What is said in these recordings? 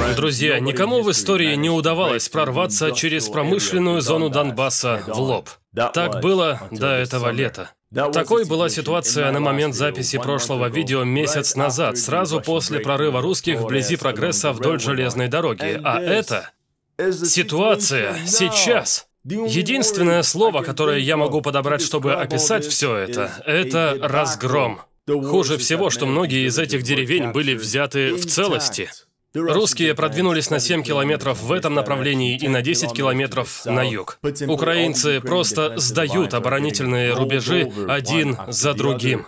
Друзья, никому в истории не удавалось прорваться через промышленную зону Донбасса в лоб. Так было до этого лета. Такой была ситуация на момент записи прошлого видео месяц назад, сразу после прорыва русских вблизи Прогресса вдоль железной дороги. А это ситуация сейчас. Единственное слово, которое я могу подобрать, чтобы описать все это разгром. Хуже всего, что многие из этих деревень были взяты в целости. Русские продвинулись на 7 километров в этом направлении и на 10 километров на юг. Украинцы просто сдают оборонительные рубежи один за другим.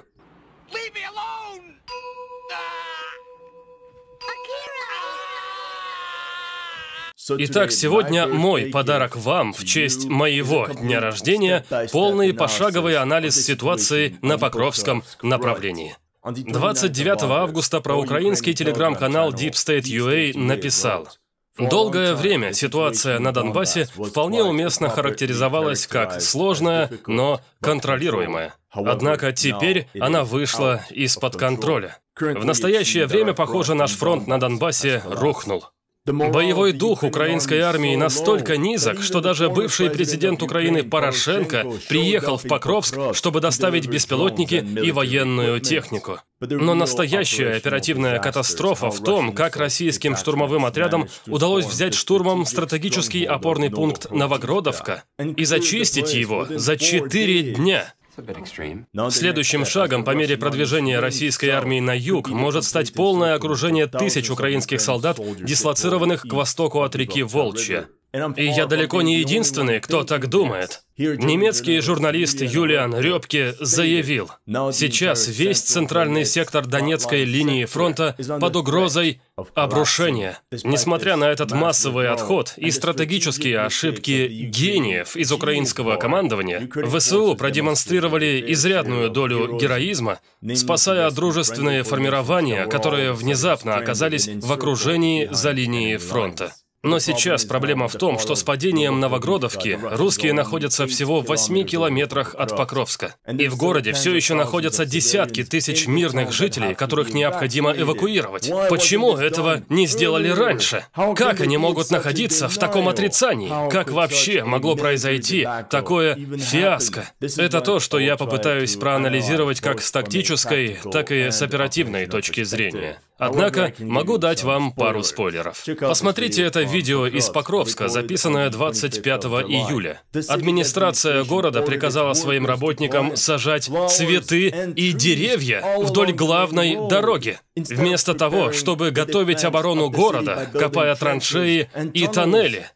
Итак, сегодня мой подарок вам в честь моего дня рождения – полный пошаговый анализ ситуации на Покровском направлении. 29 августа проукраинский телеграм-канал Deep State UA написал: «Долгое время ситуация на Донбассе вполне уместно характеризовалась как сложная, но контролируемая. Однако теперь она вышла из-под контроля. В настоящее время, похоже, наш фронт на Донбассе рухнул. Боевой дух украинской армии настолько низок, что даже бывший президент Украины Порошенко приехал в Покровск, чтобы доставить беспилотники и военную технику. Но настоящая оперативная катастрофа в том, как российским штурмовым отрядам удалось взять штурмом стратегический опорный пункт Новогродовка и зачистить его за 4 дня. Следующим шагом по мере продвижения российской армии на юг может стать полное окружение тысяч украинских солдат, дислоцированных к востоку от реки Волчья. И я далеко не единственный, кто так думает. Немецкий журналист Юлиан Рёбке заявил: «Сейчас весь центральный сектор Донецкой линии фронта под угрозой обрушения. Несмотря на этот массовый отход и стратегические ошибки гениев из украинского командования, ВСУ продемонстрировали изрядную долю героизма, спасая дружественные формирования, которые внезапно оказались в окружении за линией фронта». Но сейчас проблема в том, что с падением Новогродовки русские находятся всего в 8 километрах от Покровска. И в городе все еще находятся десятки тысяч мирных жителей, которых необходимо эвакуировать. Почему этого не сделали раньше? Как они могут находиться в таком отрицании? Как вообще могло произойти такое фиаско? Это то, что я попытаюсь проанализировать как с тактической, так и с оперативной точки зрения. Однако, могу дать вам пару спойлеров. Посмотрите это видео из Покровска, записанное 25 июля. Администрация города приказала своим работникам сажать цветы и деревья вдоль главной дороги, вместо того, чтобы готовить оборону города, копая траншеи и тоннели.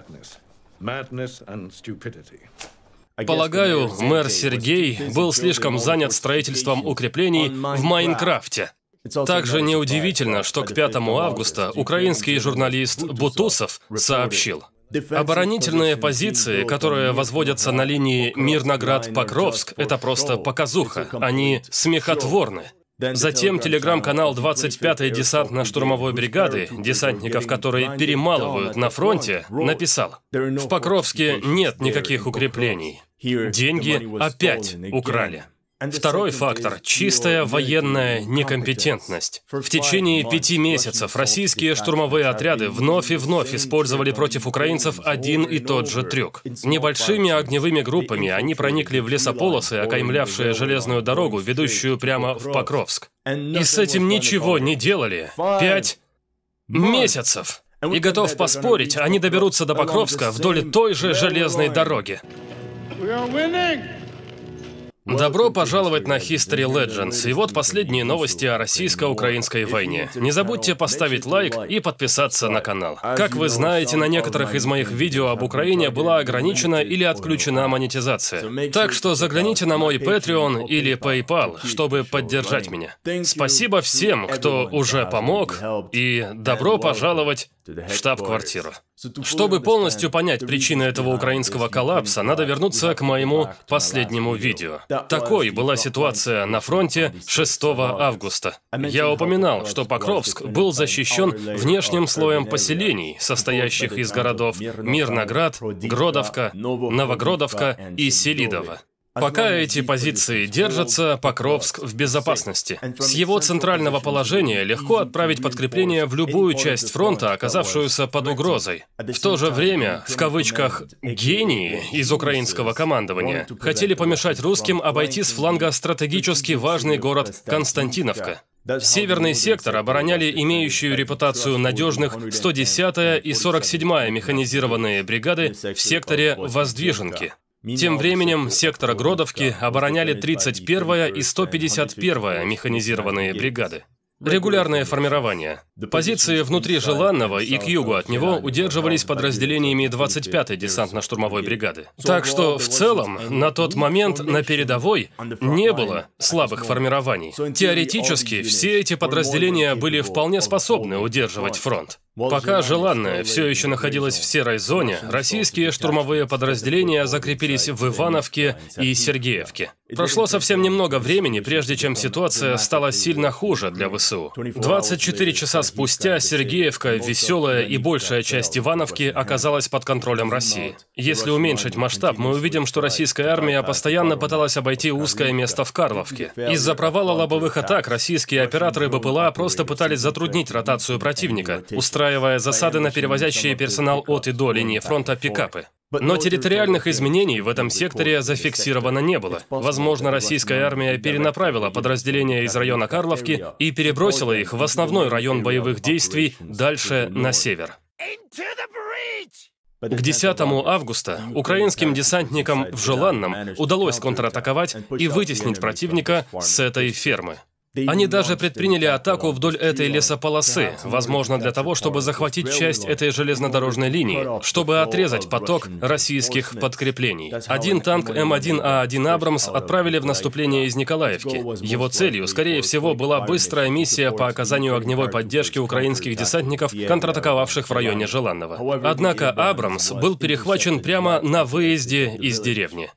Полагаю, мэр Сергей был слишком занят строительством укреплений в Майнкрафте. Также неудивительно, что к 5 августа украинский журналист Бутусов сообщил: «Оборонительные позиции, которые возводятся на линии Мирноград-Покровск, это просто показуха, они смехотворны». Затем телеграм-канал 25-й десантно-штурмовой бригады, десантников, которые перемалывают на фронте, написал: «В Покровске нет никаких укреплений. Деньги опять украли». Второй фактор – чистая военная некомпетентность. В течение 5 месяцев российские штурмовые отряды вновь и вновь использовали против украинцев один и тот же трюк. Небольшими огневыми группами они проникли в лесополосы, окаймлявшие железную дорогу, ведущую прямо в Покровск. И с этим ничего не делали 5 месяцев. И готов поспорить, они доберутся до Покровска вдоль той же железной дороги. Добро пожаловать на History Legends, и вот последние новости о российско-украинской войне. Не забудьте поставить лайк и подписаться на канал. Как вы знаете, на некоторых из моих видео об Украине была ограничена или отключена монетизация. Так что загляните на мой Patreon или PayPal, чтобы поддержать меня. Спасибо всем, кто уже помог, и добро пожаловать в штаб-квартиру. Чтобы полностью понять причины этого украинского коллапса, надо вернуться к моему последнему видео. Такой была ситуация на фронте 6 августа. Я упоминал, что Покровск был защищен внешним слоем поселений, состоящих из городов Мирноград, Гродовка, Новогродовка и Селидово. Пока эти позиции держатся, Покровск в безопасности. С его центрального положения легко отправить подкрепление в любую часть фронта, оказавшуюся под угрозой. В то же время, в кавычках, «гении» из украинского командования хотели помешать русским обойти с фланга стратегически важный город Константиновка. Северный сектор обороняли имеющую репутацию надежных 110-я и 47-я механизированные бригады в секторе Воздвиженки. Тем временем сектор Гродовки обороняли 31-я и 151-я механизированные бригады. Регулярное формирование. Позиции внутри Желанного и к югу от него удерживались подразделениями 25-й десантно-штурмовой бригады. Так что, в целом, на тот момент на передовой не было слабых формирований. Теоретически, все эти подразделения были вполне способны удерживать фронт. Пока Желанное все еще находилось в серой зоне, российские штурмовые подразделения закрепились в Ивановке и Сергеевке. Прошло совсем немного времени, прежде чем ситуация стала сильно хуже для ВСУ. 24 часа спустя Сергеевка, Веселая и большая часть Ивановки оказалась под контролем России. Если уменьшить масштаб, мы увидим, что российская армия постоянно пыталась обойти узкое место в Карловке. Из-за провала лобовых атак российские операторы БПЛА просто пытались затруднить ротацию противника, устраивая засады на перевозящие персонал от и до линии фронта пикапы. Но территориальных изменений в этом секторе зафиксировано не было. Возможно, российская армия перенаправила подразделения из района Карловки и перебросила их в основной район боевых действий дальше на север. К 10 августа украинским десантникам в Желанном удалось контратаковать и вытеснить противника с этой фермы. Они даже предприняли атаку вдоль этой лесополосы, возможно, для того, чтобы захватить часть этой железнодорожной линии, чтобы отрезать поток российских подкреплений. Один танк М1А1 «Абрамс» отправили в наступление из Николаевки. Его целью, скорее всего, была быстрая миссия по оказанию огневой поддержки украинских десантников, контратаковавших в районе Желанного. Однако «Абрамс» был перехвачен прямо на выезде из деревни.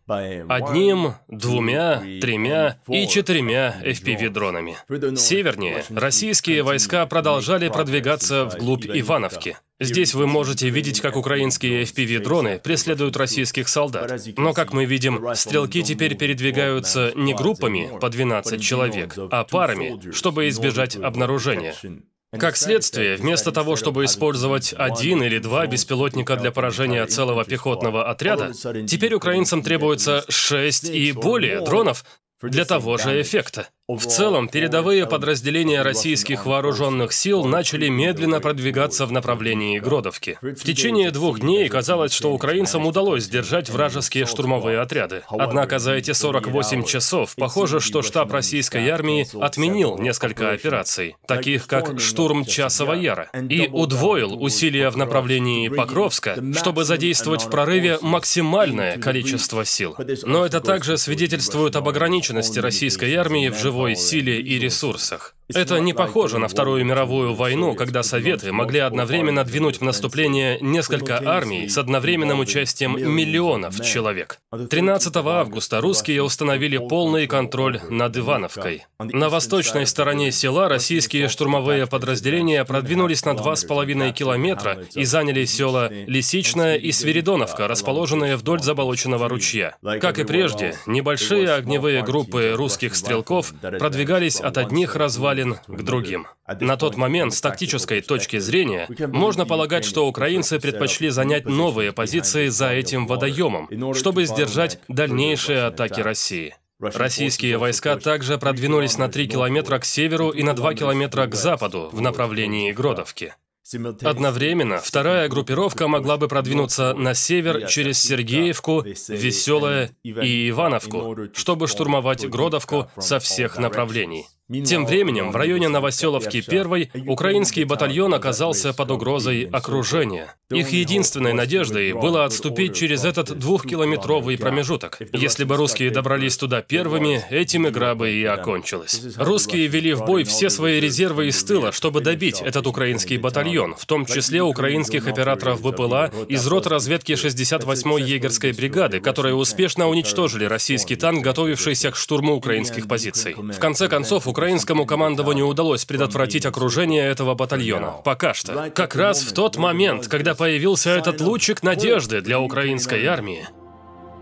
1, 2, 3 и 4 FPV-дронами. Севернее российские войска продолжали продвигаться вглубь Ивановки. Здесь вы можете видеть, как украинские FPV-дроны преследуют российских солдат. Но, как мы видим, стрелки теперь передвигаются не группами по 12 человек, а парами, чтобы избежать обнаружения. Как следствие, вместо того, чтобы использовать 1 или 2 беспилотника для поражения целого пехотного отряда, теперь украинцам требуется 6 и более дронов для того же эффекта. В целом, передовые подразделения российских вооруженных сил начали медленно продвигаться в направлении Гродовки. В течение 2 дней казалось, что украинцам удалось сдержать вражеские штурмовые отряды. Однако за эти 48 часов похоже, что штаб российской армии отменил несколько операций, таких как штурм Часова Яра, и удвоил усилия в направлении Покровска, чтобы задействовать в прорыве максимальное количество сил. Но это также свидетельствует об ограниченности российской армии в живой силе и ресурсах. Это не похоже на Вторую мировую войну, когда Советы могли одновременно двинуть в наступление несколько армий с одновременным участием миллионов человек. 13 августа русские установили полный контроль над Ивановкой. На восточной стороне села российские штурмовые подразделения продвинулись на 2,5 километра и заняли села Лисичная и Свиридоновка, расположенные вдоль заболоченного ручья. Как и прежде, небольшие огневые группы русских стрелков продвигались от одних развалин к другим. На тот момент, с тактической точки зрения, можно полагать, что украинцы предпочли занять новые позиции за этим водоемом, чтобы сдержать дальнейшие атаки России. Российские войска также продвинулись на 3 километра к северу и на 2 километра к западу в направлении Гродовки. Одновременно вторая группировка могла бы продвинуться на север через Сергеевку, Веселое и Ивановку, чтобы штурмовать Гродовку со всех направлений. Тем временем в районе Новоселовки-1 украинский батальон оказался под угрозой окружения. Их единственной надеждой было отступить через этот 2-километровый промежуток. Если бы русские добрались туда первыми, этим игра бы и окончилась. Русские вели в бой все свои резервы из тыла, чтобы добить этот украинский батальон, в том числе украинских операторов БПЛА из рот разведки 68-й егерской бригады, которые успешно уничтожили российский танк, готовившийся к штурму украинских позиций. В конце концов, украинскому командованию удалось предотвратить окружение этого батальона. Пока что. Как раз в тот момент, когда появился этот лучик надежды для украинской армии.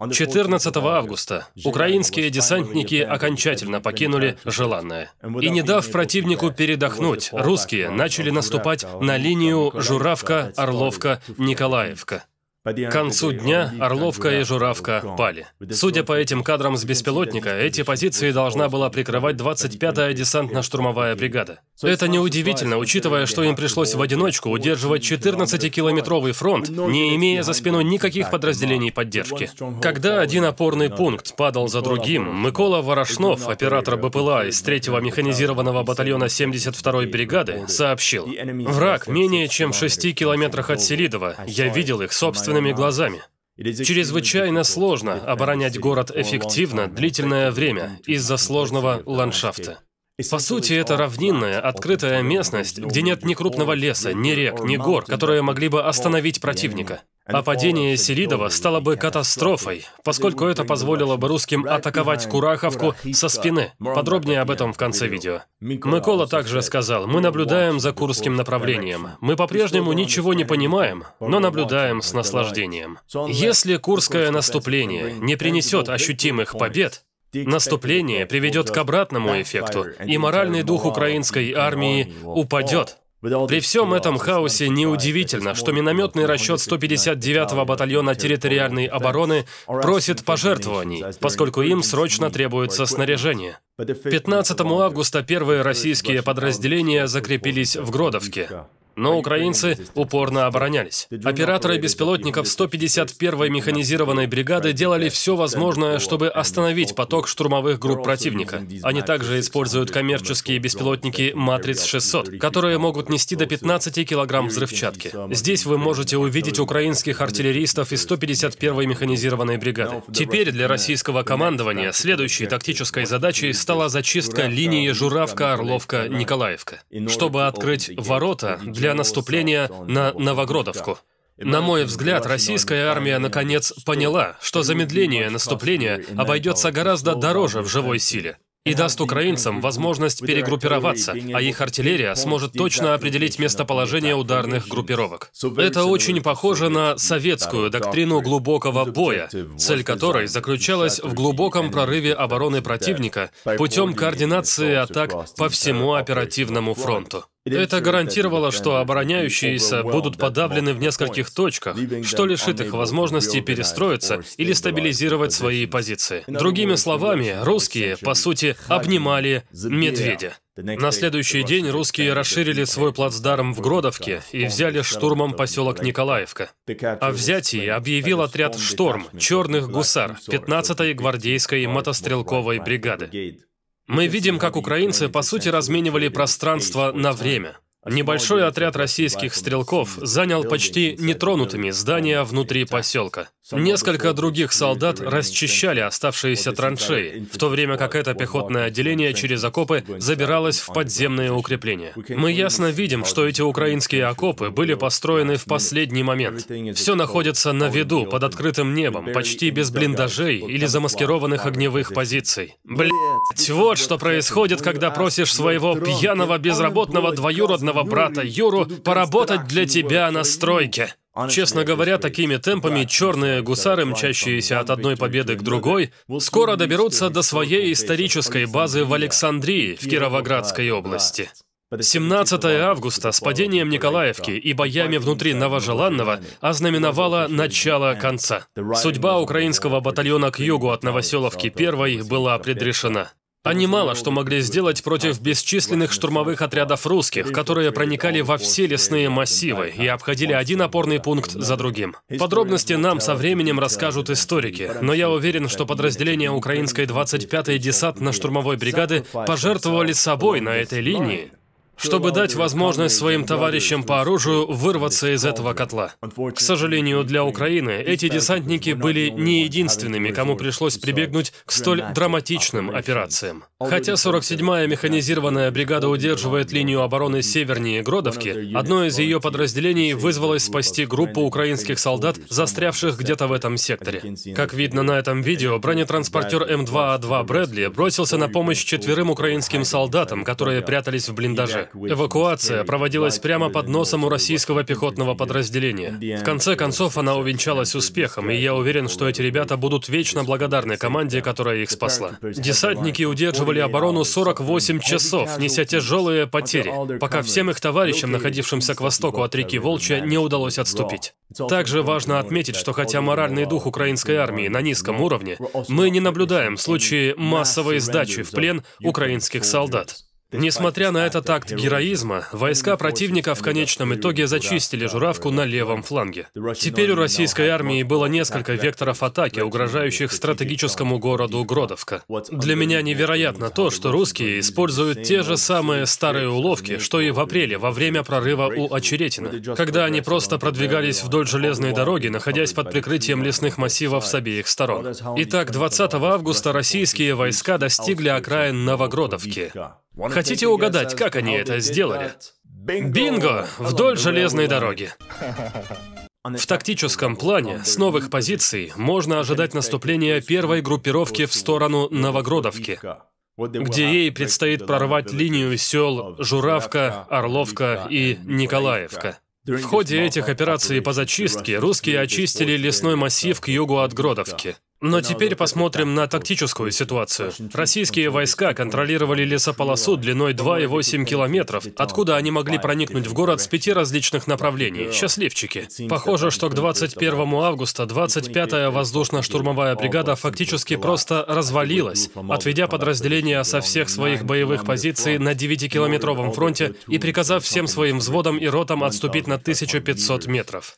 14 августа украинские десантники окончательно покинули Желанное. И не дав противнику передохнуть, русские начали наступать на линию Журавка, Орловка, Николаевка. К концу дня Орловка и Журавка пали. Судя по этим кадрам с беспилотника, эти позиции должна была прикрывать 25-я десантно-штурмовая бригада. Это неудивительно, учитывая, что им пришлось в одиночку удерживать 14-километровый фронт, не имея за спиной никаких подразделений поддержки. Когда один опорный пункт падал за другим, Микола Ворошнов, оператор БПЛА из 3-го механизированного батальона 72-й бригады, сообщил: «Враг менее чем в 6 километрах от Селидова. Я видел их собственными глазами». Чрезвычайно сложно оборонять город эффективно длительное время из-за сложного ландшафта. По сути, это равнинная, открытая местность, где нет ни крупного леса, ни рек, ни гор, которые могли бы остановить противника. А падение Селидова стало бы катастрофой, поскольку это позволило бы русским атаковать Кураховку со спины. Подробнее об этом в конце видео. Микола также сказал: «Мы наблюдаем за Курским направлением. Мы по-прежнему ничего не понимаем, но наблюдаем с наслаждением. Если Курское наступление не принесет ощутимых побед, наступление приведет к обратному эффекту, и моральный дух украинской армии упадет». При всем этом хаосе неудивительно, что минометный расчет 159-го батальона территориальной обороны просит пожертвований, поскольку им срочно требуется снаряжение. 15 августа первые российские подразделения закрепились в Гродовке. Но украинцы упорно оборонялись. Операторы беспилотников 151-й механизированной бригады делали все возможное, чтобы остановить поток штурмовых групп противника. Они также используют коммерческие беспилотники «Матриц-600», которые могут нести до 15 килограмм взрывчатки. Здесь вы можете увидеть украинских артиллеристов из 151-й механизированной бригады. Теперь для российского командования следующей тактической задачей стала зачистка линии Журавка-Орловка-Николаевка, чтобы открыть ворота для наступления на Новогродовку. На мой взгляд, российская армия наконец поняла, что замедление наступления обойдется гораздо дороже в живой силе и даст украинцам возможность перегруппироваться, а их артиллерия сможет точно определить местоположение ударных группировок. Это очень похоже на советскую доктрину глубокого боя, цель которой заключалась в глубоком прорыве обороны противника путем координации атак по всему оперативному фронту. Это гарантировало, что обороняющиеся будут подавлены в нескольких точках, что лишит их возможности перестроиться или стабилизировать свои позиции. Другими словами, русские, по сути, обнимали медведя. На следующий день русские расширили свой плацдарм в Гродовке и взяли штурмом поселок Николаевка. О взятии объявил отряд «Шторм» черных гусар 15-й гвардейской мотострелковой бригады. Мы видим, как украинцы, по сути, разменивали пространство на время. Небольшой отряд российских стрелков занял почти нетронутыми здания внутри поселка. Несколько других солдат расчищали оставшиеся траншеи, в то время как это пехотное отделение через окопы забиралось в подземные укрепления. Мы ясно видим, что эти украинские окопы были построены в последний момент. Все находится на виду, под открытым небом, почти без блиндажей или замаскированных огневых позиций. Блять, вот что происходит, когда просишь своего пьяного безработного двоюродного брата Юру поработать для тебя на стройке. Честно говоря, такими темпами черные гусары, мчащиеся от одной победы к другой, скоро доберутся до своей исторической базы в Александрии, в Кировоградской области. 17 августа с падением Николаевки и боями внутри Новожеланного ознаменовало начало конца. Судьба украинского батальона к югу от Новоселовки 1 была предрешена. Они мало что могли сделать против бесчисленных штурмовых отрядов русских, которые проникали во все лесные массивы и обходили один опорный пункт за другим. Подробности нам со временем расскажут историки, но я уверен, что подразделения украинской 25-й десантно-штурмовой бригады пожертвовали собой на этой линии, чтобы дать возможность своим товарищам по оружию вырваться из этого котла. К сожалению для Украины, эти десантники были не единственными, кому пришлось прибегнуть к столь драматичным операциям. Хотя 47-я механизированная бригада удерживает линию обороны севернее Гродовки, одно из ее подразделений вызвалось спасти группу украинских солдат, застрявших где-то в этом секторе. Как видно на этом видео, бронетранспортер М2А2 Брэдли бросился на помощь 4 украинским солдатам, которые прятались в блиндаже. Дальше эвакуация проводилась прямо под носом у российского пехотного подразделения. В конце концов, она увенчалась успехом, и я уверен, что эти ребята будут вечно благодарны команде, которая их спасла. Десантники удерживали оборону 48 часов, неся тяжелые потери, пока всем их товарищам, находившимся к востоку от реки Волчья, не удалось отступить. Также важно отметить, что хотя моральный дух украинской армии на низком уровне, мы не наблюдаем случаи массовой сдачи в плен украинских солдат. Несмотря на этот акт героизма, войска противника в конечном итоге зачистили Журавку на левом фланге. Теперь у российской армии было несколько векторов атаки, угрожающих стратегическому городу Гродовка. Для меня невероятно то, что русские используют те же самые старые уловки, что и в апреле, во время прорыва у Очеретина, когда они просто продвигались вдоль железной дороги, находясь под прикрытием лесных массивов с обеих сторон. Итак, 20 августа российские войска достигли окраин Новогродовки. Хотите угадать, как они это сделали? Бинго! Вдоль железной дороги. В тактическом плане с новых позиций можно ожидать наступления первой группировки в сторону Новогродовки, где ей предстоит прорвать линию сел Журавка, Орловка и Николаевка. В ходе этих операций по зачистке русские очистили лесной массив к югу от Гродовки. Но теперь посмотрим на тактическую ситуацию. Российские войска контролировали лесополосу длиной 2,8 километров, откуда они могли проникнуть в город с 5 различных направлений. Счастливчики. Похоже, что к 21 августа 25-я воздушно-штурмовая бригада фактически просто развалилась, отведя подразделения со всех своих боевых позиций на 9-километровом фронте и приказав всем своим взводам и ротам отступить на 1500 метров.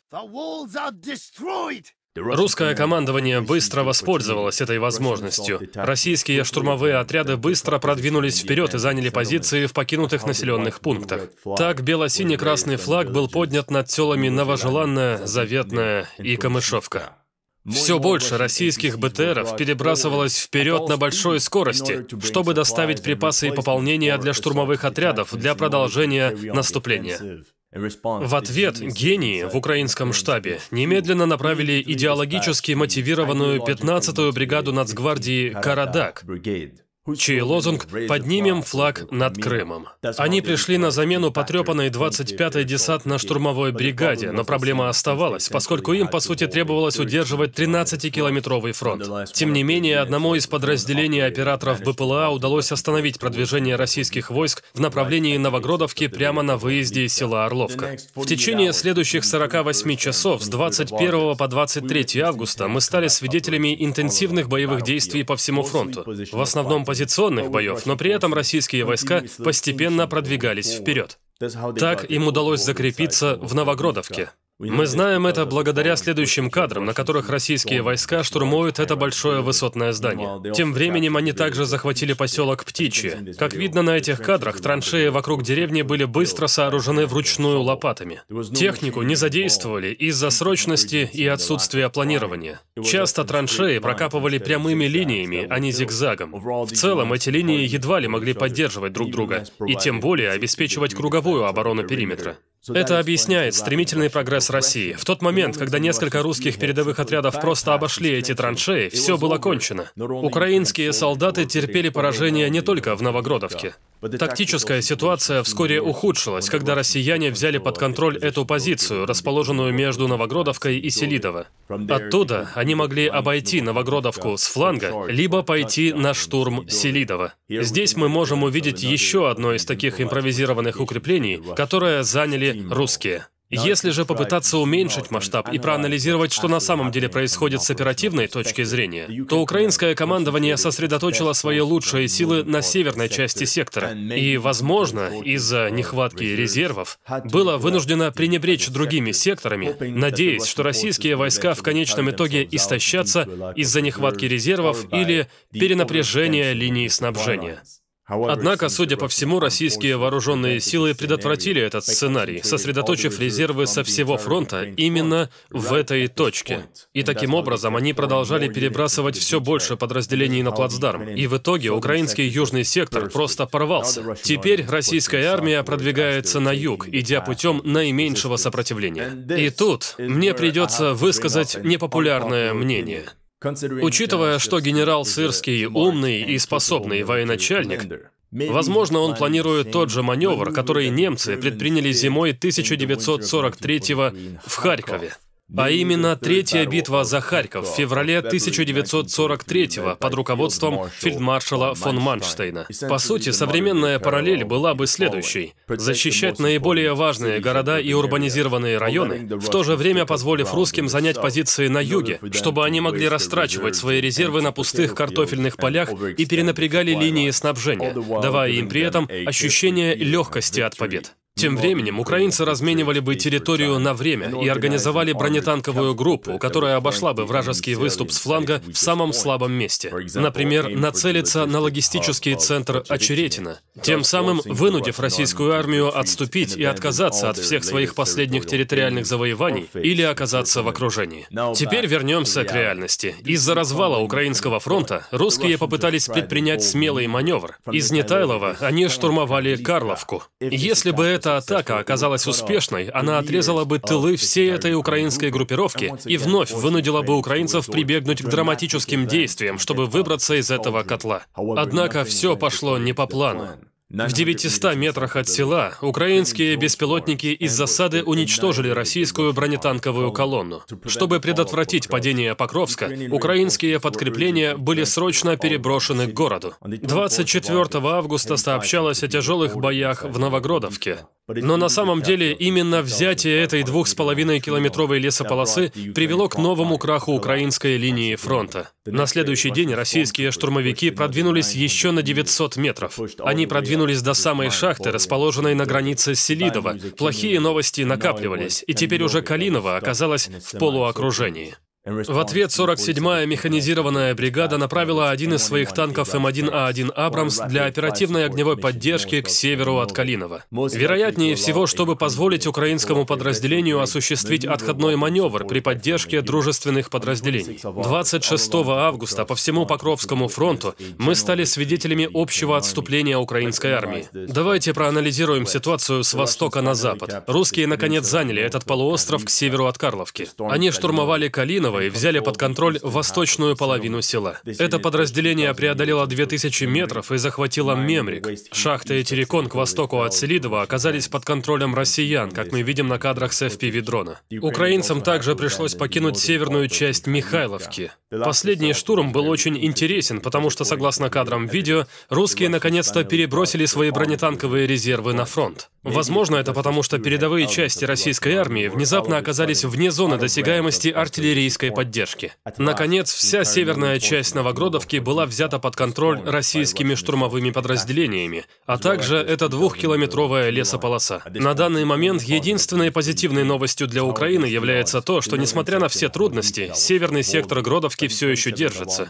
Русское командование быстро воспользовалось этой возможностью. Российские штурмовые отряды быстро продвинулись вперед и заняли позиции в покинутых населенных пунктах. Так бело-синий-красный флаг был поднят над селами Новожеланная, Заветная и Камышовка. Все больше российских БТРов перебрасывалось вперед на большой скорости, чтобы доставить припасы и пополнения для штурмовых отрядов для продолжения наступления. В ответ гении в украинском штабе немедленно направили идеологически мотивированную 15-ю бригаду нацгвардии «Карадак», чей лозунг «Поднимем флаг над Крымом». Они пришли на замену потрепанной 25-й десантно-штурмовой бригаде, но проблема оставалась, поскольку им, по сути, требовалось удерживать 13-километровый фронт. Тем не менее, одному из подразделений операторов БПЛА удалось остановить продвижение российских войск в направлении Новогродовки прямо на выезде из села Орловка. В течение следующих 48 часов с 21 по 23 августа мы стали свидетелями интенсивных боевых действий по всему фронту, в основном позиционных боев, но при этом российские войска постепенно продвигались вперед. Так им удалось закрепиться в Новогродовке. Мы знаем это благодаря следующим кадрам, на которых российские войска штурмуют это большое высотное здание. Тем временем они также захватили поселок Птичье. Как видно на этих кадрах, траншеи вокруг деревни были быстро сооружены вручную лопатами. Технику не задействовали из-за срочности и отсутствия планирования. Часто траншеи прокапывали прямыми линиями, а не зигзагом. В целом, эти линии едва ли могли поддерживать друг друга, и тем более обеспечивать круговую оборону периметра. Это объясняет стремительный прогресс России. В тот момент, когда несколько русских передовых отрядов просто обошли эти траншеи, все было кончено. Украинские солдаты терпели поражение не только в Новогродовке. Тактическая ситуация вскоре ухудшилась, когда россияне взяли под контроль эту позицию, расположенную между Новогродовкой и Селидово. Оттуда они могли обойти Новогродовку с фланга, либо пойти на штурм Селидова. Здесь мы можем увидеть еще одно из таких импровизированных укреплений, которое заняли русские. Если же попытаться уменьшить масштаб и проанализировать, что на самом деле происходит с оперативной точки зрения, то украинское командование сосредоточило свои лучшие силы на северной части сектора и, возможно, из-за нехватки резервов, было вынуждено пренебречь другими секторами, надеясь, что российские войска в конечном итоге истощатся из-за нехватки резервов или перенапряжения линий снабжения. Однако, судя по всему, российские вооруженные силы предотвратили этот сценарий, сосредоточив резервы со всего фронта именно в этой точке. И таким образом они продолжали перебрасывать все больше подразделений на плацдарм. И в итоге украинский южный сектор просто порвался. Теперь российская армия продвигается на юг, идя путем наименьшего сопротивления. И тут мне придется высказать непопулярное мнение. Учитывая, что генерал Сырский умный и способный военачальник, Возможно, он планирует тот же маневр, который немцы предприняли зимой 1943-го в Харькове. А именно Третья битва за Харьков в феврале 1943-го под руководством фельдмаршала фон Манштейна. По сути, современная параллель была бы следующей. Защищать наиболее важные города и урбанизированные районы, в то же время позволив русским занять позиции на юге, чтобы они могли растрачивать свои резервы на пустых картофельных полях и перенапрягали линии снабжения, давая им при этом ощущение легкости от побед. Тем временем украинцы разменивали бы территорию на время и организовали бронетанковую группу, которая обошла бы вражеский выступ с фланга в самом слабом месте. Например, нацелиться на логистический центр Очеретино, тем самым вынудив российскую армию отступить и отказаться от всех своих последних территориальных завоеваний или оказаться в окружении. Теперь вернемся к реальности. Из-за развала Украинского фронта русские попытались предпринять смелый маневр. Из Нетайлова они штурмовали Карловку. Если бы эта атака оказалась успешной, она отрезала бы тылы всей этой украинской группировки и вновь вынудила бы украинцев прибегнуть к драматическим действиям, чтобы выбраться из этого котла. Однако все пошло не по плану. В 900 метрах от села украинские беспилотники из засады уничтожили российскую бронетанковую колонну. Чтобы предотвратить падение Покровска, украинские подкрепления были срочно переброшены к городу. 24 августа сообщалось о тяжелых боях в Новогродовке. Но на самом деле именно взятие этой 2,5-километровой лесополосы привело к новому краху украинской линии фронта. На следующий день российские штурмовики продвинулись еще на 900 метров. Они продвинулись до самой шахты, расположенной на границе с Селидово. Плохие новости накапливались, и теперь уже Калиново оказалось в полуокружении. В ответ 47-я механизированная бригада направила один из своих танков М1А1 «Абрамс» для оперативной огневой поддержки к северу от Калинова. Вероятнее всего, чтобы позволить украинскому подразделению осуществить отходной маневр при поддержке дружественных подразделений. 26 августа по всему Покровскому фронту мы стали свидетелями общего отступления украинской армии. Давайте проанализируем ситуацию с востока на запад. Русские, наконец, заняли этот полуостров к северу от Карловки. Они штурмовали Калиново и взяли под контроль восточную половину села. Это подразделение преодолело 2000 метров и захватило Мемрик. Шахта и Терекон к востоку от Селидова оказались под контролем россиян, как мы видим на кадрах с FPV-дрона. Украинцам также пришлось покинуть северную часть Михайловки. Последний штурм был очень интересен, потому что, согласно кадрам видео, русские наконец-то перебросили свои бронетанковые резервы на фронт. Возможно, это потому, что передовые части российской армии внезапно оказались вне зоны досягаемости артиллерийской поддержки. Наконец, вся северная часть Новогродовки была взята под контроль российскими штурмовыми подразделениями, а также эта 2-километровая лесополоса. На данный момент единственной позитивной новостью для Украины является то, что, несмотря на все трудности, северный сектор Гродовки все еще держится.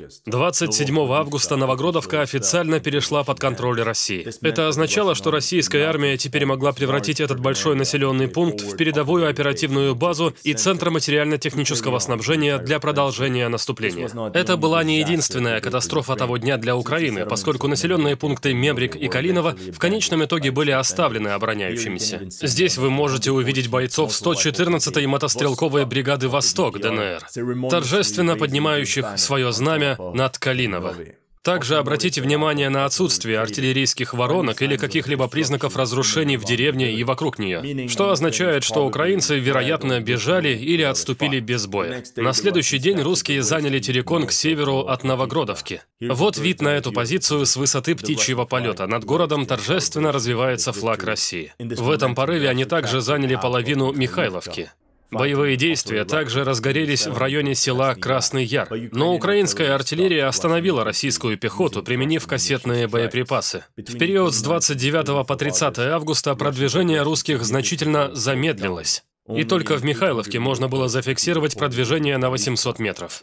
27 августа Новогродовка официально перешла под контроль России. Это означало, что российская армия теперь могла превратить этот большой населенный пункт в передовую оперативную базу и центр материально-технического снабжения для продолжения наступления. Это была не единственная катастрофа того дня для Украины, поскольку населенные пункты Мемрик и Калиново в конечном итоге были оставлены обороняющимися. Здесь вы можете увидеть бойцов 114-й мотострелковой бригады «Восток» ДНР, торжественно поднимающих свое знамя над Калиново. Также обратите внимание на отсутствие артиллерийских воронок или каких-либо признаков разрушений в деревне и вокруг нее, что означает, что украинцы, вероятно, бежали или отступили без боя. На следующий день русские заняли Терекон к северу от Новогродовки. Вот вид на эту позицию с высоты птичьего полета. Над городом торжественно развивается флаг России. В этом порыве они также заняли половину Михайловки. Боевые действия также разгорелись в районе села Красный Яр, но украинская артиллерия остановила российскую пехоту, применив кассетные боеприпасы. В период с 29 по 30 августа продвижение русских значительно замедлилось. И только в Михайловке можно было зафиксировать продвижение на 800 метров.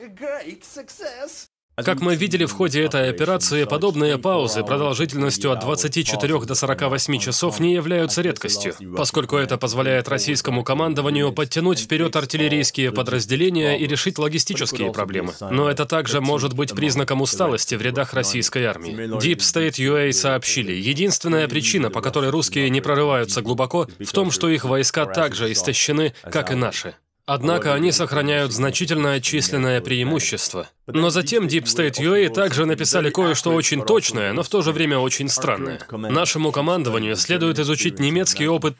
Как мы видели в ходе этой операции, подобные паузы продолжительностью от 24 до 48 часов не являются редкостью, поскольку это позволяет российскому командованию подтянуть вперед артиллерийские подразделения и решить логистические проблемы. Но это также может быть признаком усталости в рядах российской армии. Deep State UA сообщили, единственная причина, по которой русские не прорываются глубоко, в том, что их войска также истощены, как и наши. Однако они сохраняют значительное численное преимущество. Но затем Deep State UA также написали кое-что очень точное, но в то же время очень странное. Нашему командованию следует изучить немецкий опыт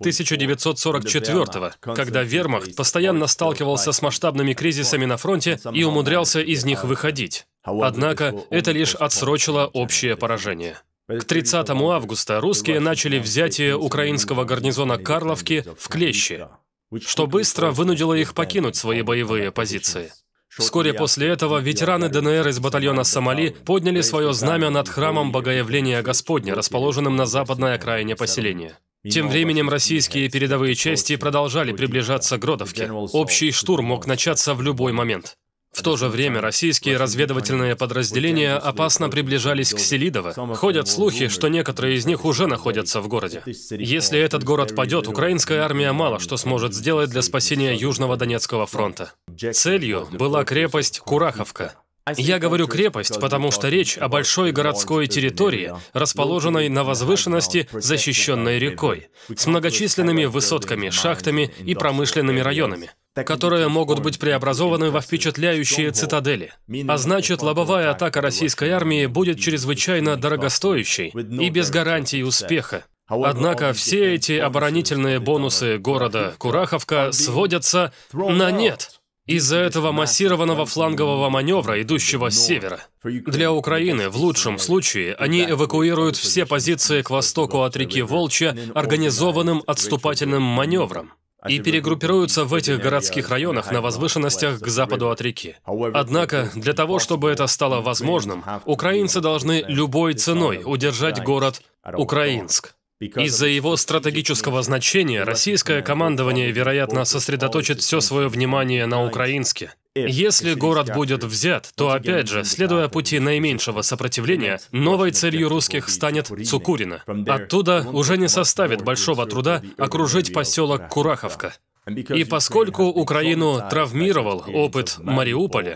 1944-го, когда вермахт постоянно сталкивался с масштабными кризисами на фронте и умудрялся из них выходить. Однако это лишь отсрочило общее поражение. К 30 августа русские начали взятие украинского гарнизона Карловки в Клещи, что быстро вынудило их покинуть свои боевые позиции. Вскоре после этого ветераны ДНР из батальона «Сомали» подняли свое знамя над храмом Богоявления Господня, расположенным на западной окраине поселения. Тем временем российские передовые части продолжали приближаться к Гродовке. Общий штурм мог начаться в любой момент. В то же время российские разведывательные подразделения опасно приближались к Селидово. Ходят слухи, что некоторые из них уже находятся в городе. Если этот город падет, украинская армия мало что сможет сделать для спасения Южного Донецкого фронта. Целью была крепость Кураховка. Я говорю «крепость», потому что речь о большой городской территории, расположенной на возвышенности, защищенной рекой, с многочисленными высотками, шахтами и промышленными районами, которые могут быть преобразованы во впечатляющие цитадели. А значит, лобовая атака российской армии будет чрезвычайно дорогостоящей и без гарантий успеха. Однако все эти оборонительные бонусы города Кураховка сводятся на нет из-за этого массированного флангового маневра, идущего с севера. Для Украины, в лучшем случае, они эвакуируют все позиции к востоку от реки Волча организованным отступательным маневром и перегруппируются в этих городских районах на возвышенностях к западу от реки. Однако, для того, чтобы это стало возможным, украинцы должны любой ценой удержать город Украинск. Из-за его стратегического значения российское командование, вероятно, сосредоточит все свое внимание на Украинске. Если город будет взят, то, опять же, следуя пути наименьшего сопротивления, новой целью русских станет Цукурино. Оттуда уже не составит большого труда окружить поселок Кураховка. И поскольку Украину травмировал опыт Мариуполя,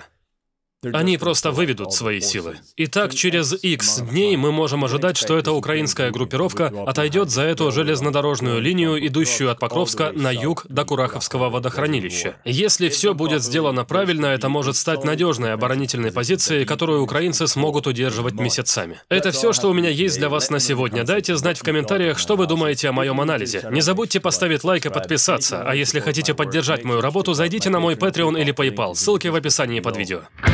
они просто выведут свои силы. Итак, через X дней мы можем ожидать, что эта украинская группировка отойдет за эту железнодорожную линию, идущую от Покровска на юг до Кураховского водохранилища. Если все будет сделано правильно, это может стать надежной оборонительной позицией, которую украинцы смогут удерживать месяцами. Это все, что у меня есть для вас на сегодня. Дайте знать в комментариях, что вы думаете о моем анализе. Не забудьте поставить лайк и подписаться. А если хотите поддержать мою работу, зайдите на мой Patreon или PayPal. Ссылки в описании под видео.